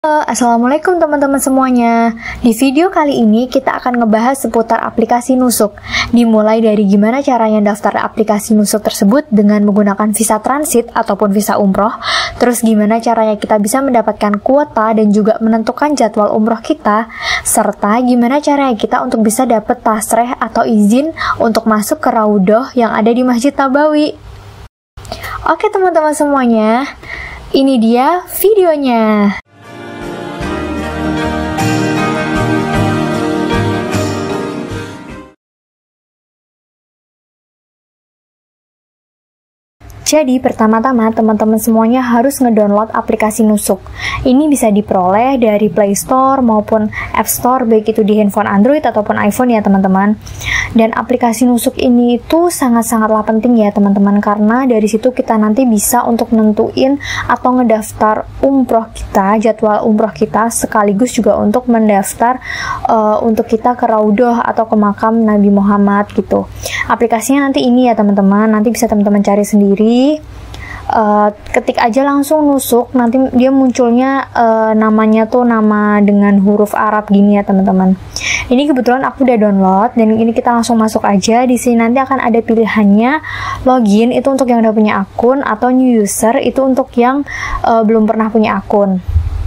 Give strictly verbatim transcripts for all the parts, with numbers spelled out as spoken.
Halo, Assalamualaikum teman-teman semuanya. Di video kali ini kita akan ngebahas seputar aplikasi Nusuk. Dimulai dari gimana caranya daftar aplikasi Nusuk tersebut dengan menggunakan visa transit ataupun visa umroh. Terus gimana caranya kita bisa mendapatkan kuota dan juga menentukan jadwal umroh kita. Serta gimana caranya kita untuk bisa dapat tasreh atau izin untuk masuk ke Raudhoh yang ada di Masjid Nabawi. Oke teman-teman semuanya, ini dia videonya. Jadi pertama-tama teman-teman semuanya harus ngedownload aplikasi Nusuk. Ini bisa diperoleh dari Play Store maupun App Store, baik itu di handphone Android ataupun iPhone ya teman-teman. Dan aplikasi Nusuk ini itu sangat-sangatlah penting ya teman-teman, karena dari situ kita nanti bisa untuk nentuin atau ngedaftar umroh kita, jadwal umroh kita, sekaligus juga untuk mendaftar uh, untuk kita ke Raudhoh atau ke makam Nabi Muhammad gitu. Aplikasinya nanti ini ya teman-teman, nanti bisa teman-teman cari sendiri. Uh, ketik aja langsung Nusuk, nanti dia munculnya uh, namanya tuh nama dengan huruf Arab gini ya teman-teman. Ini kebetulan aku udah download dan ini kita langsung masuk aja. Di sini nanti akan ada pilihannya login, itu untuk yang udah punya akun, atau new user itu untuk yang uh, belum pernah punya akun.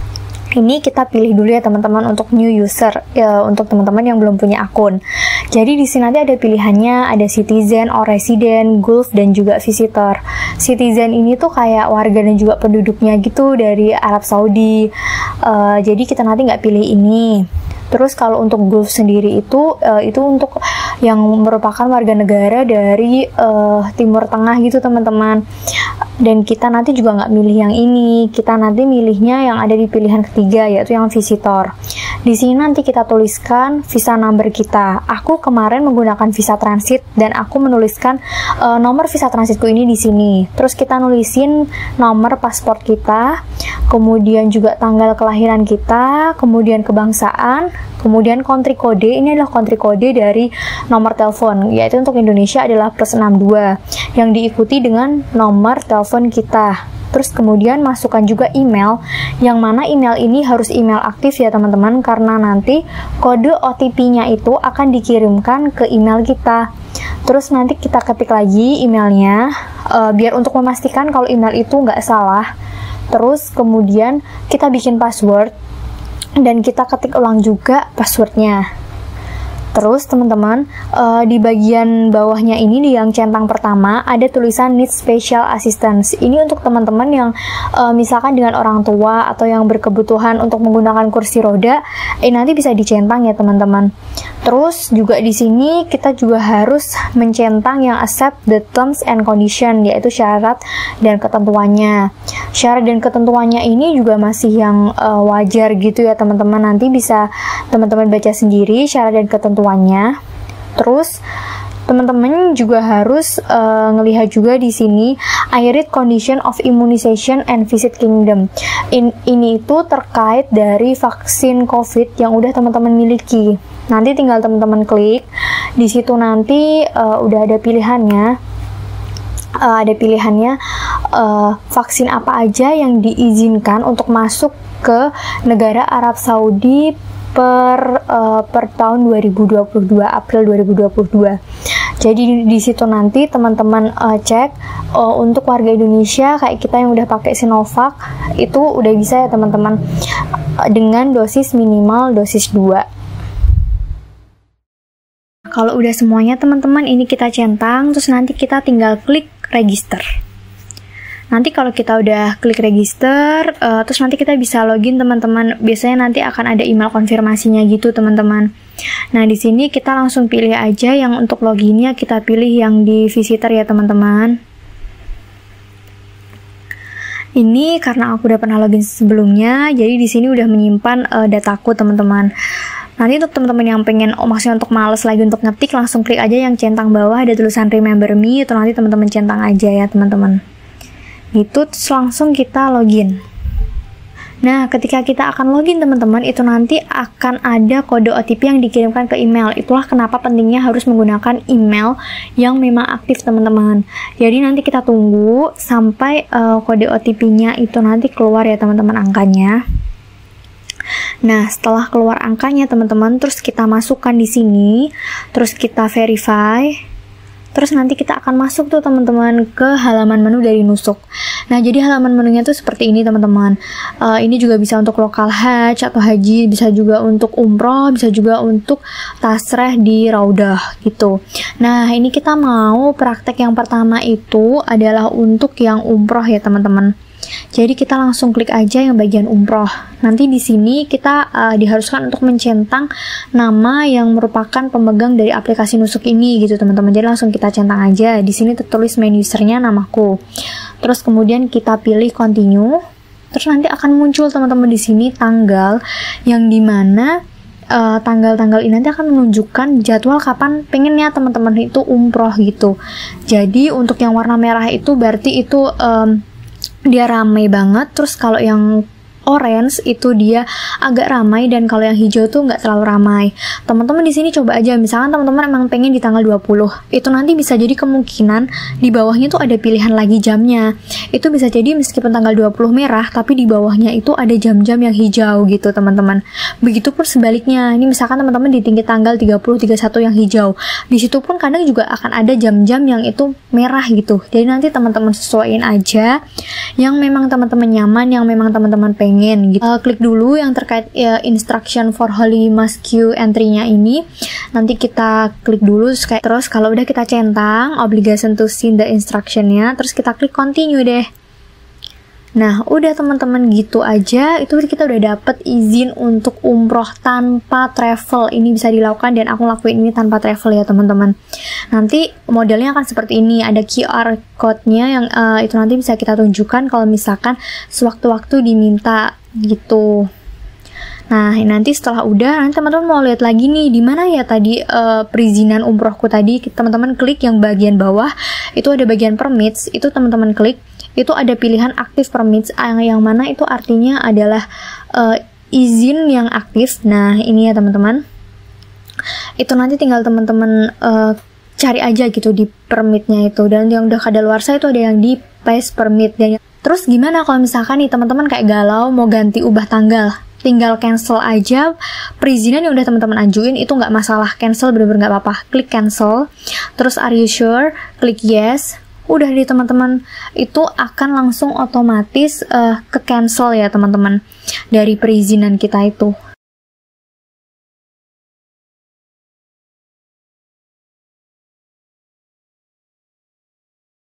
Ini kita pilih dulu ya teman-teman untuk new user, ya, untuk teman-teman yang belum punya akun. Jadi di sini nanti ada pilihannya, ada citizen or resident, gulf, dan juga visitor. Citizen ini tuh kayak warga dan juga penduduknya gitu dari Arab Saudi. Uh, jadi kita nanti nggak pilih ini. Terus kalau untuk gulf sendiri itu uh, itu untuk yang merupakan warga negara dari uh, Timur Tengah gitu teman-teman. Dan kita nanti juga nggak milih yang ini, kita nanti milihnya yang ada di pilihan ketiga, yaitu yang visitor. Di sini nanti kita tuliskan visa number kita. Aku kemarin menggunakan visa transit dan aku menuliskan uh, nomor visa transitku ini di sini. Terus kita nulisin nomor paspor kita, kemudian juga tanggal kelahiran kita, kemudian kebangsaan, kemudian country code. Ini adalah country code dari nomor telepon, yaitu untuk Indonesia adalah plus enam dua, yang diikuti dengan nomor telepon kita. Terus kemudian masukkan juga email, yang mana email ini harus email aktif ya teman-teman, karena nanti kode O T P-nya itu akan dikirimkan ke email kita. Terus nanti kita ketik lagi emailnya, uh, biar untuk memastikan kalau email itu nggak salah. Terus kemudian kita bikin password, dan kita ketik ulang juga passwordnya. Terus teman-teman, uh, di bagian bawahnya ini, di yang centang pertama ada tulisan need special assistance. Ini untuk teman-teman yang uh, misalkan dengan orang tua atau yang berkebutuhan untuk menggunakan kursi roda, eh nanti bisa dicentang ya teman-teman. Terus juga di sini kita juga harus mencentang yang accept the terms and condition, yaitu syarat dan ketentuannya. Syarat dan ketentuannya ini juga masih yang uh, wajar gitu ya teman-teman. Nanti bisa teman-teman baca sendiri syarat dan ketentuannya. Terus teman-teman juga harus uh, ngelihat juga di sini I read condition of immunization and visit kingdom. In, ini itu terkait dari vaksin COVID yang udah teman-teman miliki. Nanti tinggal teman-teman klik di situ, nanti uh, udah ada pilihannya. Uh, ada pilihannya uh, vaksin apa aja yang diizinkan untuk masuk ke negara Arab Saudi per uh, per tahun dua ribu dua puluh dua, April dua ribu dua puluh dua. Jadi di situ nanti teman-teman uh, cek uh, untuk warga Indonesia kayak kita yang udah pakai Sinovac itu udah bisa ya teman-teman, uh, dengan dosis minimal dosis dua. Kalau udah semuanya teman-teman, ini kita centang, terus nanti kita tinggal klik register. Nanti kalau kita udah klik register, uh, terus nanti kita bisa login teman-teman. Biasanya nanti akan ada email konfirmasinya gitu teman-teman. Nah di sini kita langsung pilih aja yang untuk loginnya, kita pilih yang di visitor ya teman-teman. Ini karena aku udah pernah login sebelumnya, jadi di sini udah menyimpan uh, dataku teman-teman. Nanti untuk teman-teman yang pengen, oh maksudnya untuk males lagi untuk ngetik, langsung klik aja yang centang bawah ada tulisan remember me, itu nanti teman-teman centang aja ya teman-teman. Gitu, terus langsung kita login. Nah, ketika kita akan login teman-teman, itu nanti akan ada kode O T P yang dikirimkan ke email. Itulah kenapa pentingnya harus menggunakan email yang memang aktif teman-teman. Jadi nanti kita tunggu sampai uh, kode O T P-nya itu nanti keluar ya teman-teman, angkanya. Nah, setelah keluar angkanya teman-teman, terus kita masukkan di sini, terus kita verify, terus nanti kita akan masuk tuh teman-teman ke halaman menu dari Nusuk. Nah, jadi halaman menunya tuh seperti ini teman-teman. Uh, ini juga bisa untuk lokal haji atau haji, bisa juga untuk umroh, bisa juga untuk tasreh di Raudah gitu. Nah, ini kita mau praktek yang pertama itu adalah untuk yang umroh ya teman-teman. Jadi kita langsung klik aja yang bagian umroh. Nanti di sini kita uh, diharuskan untuk mencentang nama yang merupakan pemegang dari aplikasi Nusuk ini gitu teman-teman. Jadi langsung kita centang aja. Di sini tertulis main usernya namaku. Terus kemudian kita pilih continue. Terus nanti akan muncul teman-teman di sini tanggal yang dimana uh, tanggal-tanggal ini nanti akan menunjukkan jadwal kapan pengennya teman-teman itu umroh gitu. Jadi untuk yang warna merah itu berarti itu um, dia ramai banget, terus kalau yang orange itu dia agak ramai, dan kalau yang hijau tuh nggak terlalu ramai. Teman-teman di sini coba aja, misalkan teman-teman emang pengen di tanggal dua puluh, itu nanti bisa jadi kemungkinan di bawahnya tuh ada pilihan lagi jamnya. Itu bisa jadi meskipun tanggal dua puluh merah, tapi di bawahnya itu ada jam-jam yang hijau gitu teman-teman. Begitupun sebaliknya, ini misalkan teman-teman di tinggi tanggal tiga puluh, tiga puluh satu yang hijau, di situ pun kadang juga akan ada jam-jam yang itu merah gitu. Jadi nanti teman-teman sesuaiin aja yang memang teman-teman nyaman, yang memang teman-teman pengen gitu. Uh, klik dulu yang terkait uh, instruction for holy mosque entry-nya ini. Nanti kita klik dulu kayak, terus kalau udah kita centang obligation to see the instruction-nya, terus kita klik continue deh. Nah, udah teman-teman gitu aja, itu kita udah dapet izin untuk umroh tanpa travel. Ini bisa dilakukan dan aku lakuin ini tanpa travel ya teman-teman. Nanti modelnya akan seperti ini, ada Q R code-nya yang uh, itu nanti bisa kita tunjukkan kalau misalkan sewaktu-waktu diminta gitu. Nah, nanti setelah udah, nanti teman-teman mau lihat lagi nih, di mana ya tadi uh, perizinan umrohku tadi, teman-teman klik yang bagian bawah, itu ada bagian permits, itu teman-teman klik, itu ada pilihan aktif permits, yang, yang mana itu artinya adalah uh, izin yang aktif. Nah, ini ya teman-teman, itu nanti tinggal teman-teman uh, cari aja gitu di permitnya itu, dan yang udah kadaluarsa itu ada yang di paste permit. Dan terus gimana kalau misalkan nih teman-teman kayak galau mau ganti ubah tanggal, tinggal cancel aja perizinan yang udah teman-teman ajuin, itu nggak masalah, cancel bener-bener nggak apa-apa. Klik cancel, terus are you sure, klik yes, udah di teman-teman itu akan langsung otomatis uh, ke cancel ya teman-teman dari perizinan kita itu.